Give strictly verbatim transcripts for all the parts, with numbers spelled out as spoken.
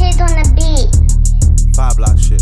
Stoopid on the beat. Five block shit.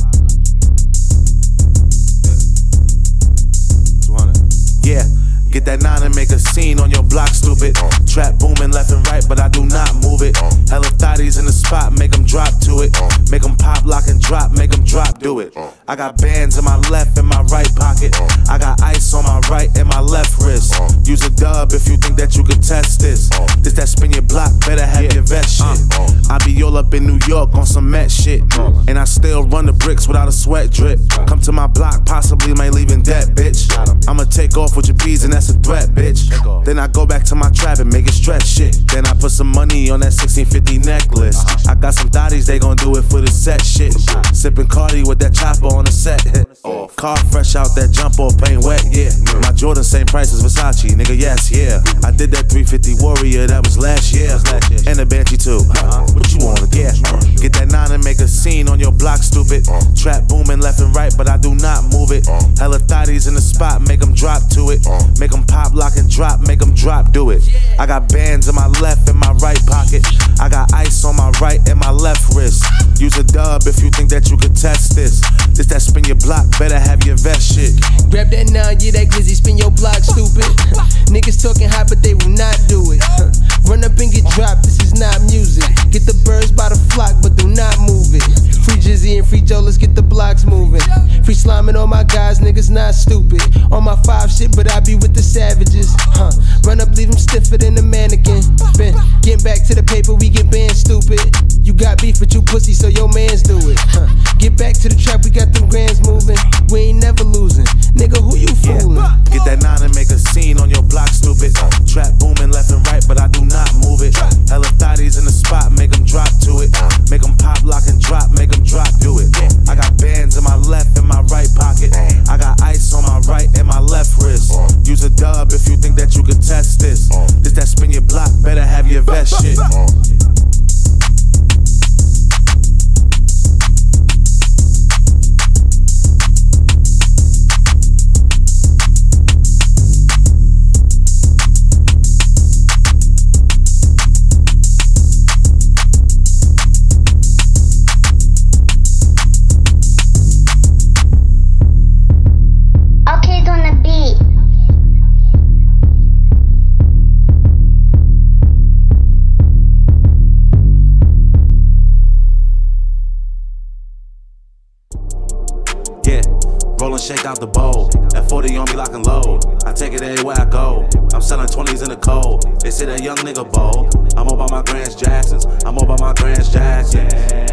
Yeah. two hundred. Yeah. Get that nine and make a scene on your block, stupid. Trap booming left and right, but I do not move it. Hella thotties in the spot, make them drop to it. Make them pop, lock and drop, make them drop, do it. I got bands in my left and my right pocket. I got ice on my right and my left wrist. Use a dub if you think that you could test this. This that spin your block, better have your vest shit. I be all up in New York on some Met shit. And I still run the bricks without a sweat drip. Come to my block, possibly might leave in debt, bitch. I'ma take off with your bees and that's a threat, bitch. Then I go back to my trap and make it stretch shit. Then I put some money on that sixteen fifty necklace. I got some thotties, they gon' do it for the set shit. Sippin' Cardi with that chopper on the set. Car fresh out that jump off, paint wet, yeah. My Jordan same price as Versace, nigga, yes, yeah. I did that three fifty Warrior, that was last year. And the Banshee too. What you wanna get? Get that nine and make a scene on your block, stupid. Trap booming left and right, but I do not move it. Hella thotties in the spot, make them drop to it. Make them pop, lock and drop, make them drop, do it. I got bands in my left and my right pocket. I got ice on my right and my left wrist. Use a dub if you think that you could test this. This that spin your block, better have your vest shit. Grab that nine, yeah, that glizzy, spin your block, stupid. Niggas talking hot, but they will not do it. Run up and get dropped, this is not music. Get the birds by the flock, but do not move it. Free Jizzy and free Joe, let's get the blocks moving. Free sliming all my guys, niggas not stupid. On my five shit, but I be with the savages. Huh. Run up, leave them stiffer than a mannequin. Been getting back to the paper, we get banned, stupid. You got beef with you pussy, so your mans do it. Huh. Get back to the trap, we got them grands moving. We ain't never losing. Nigga, who you fooling? Yeah. Get that nine and make a scene on your block, stupid. Trap booming left and right, but I do not move it. Hella thotties in the spot, make them drop to it. Make them pop, lock and drop, make them drop, do it. I got bands in my left and my right pocket. I got ice on my right and my left wrist. Use a dub if you think that you could test this. This that spin your block, better have your vest shit. Roll and shake out the bowl. That forty on me lock and load. I take it everywhere I go. I'm selling twenties in the cold. They say that young nigga bold. I'm all by my Grants Jacksons. I'm all by my Grants Jacksons.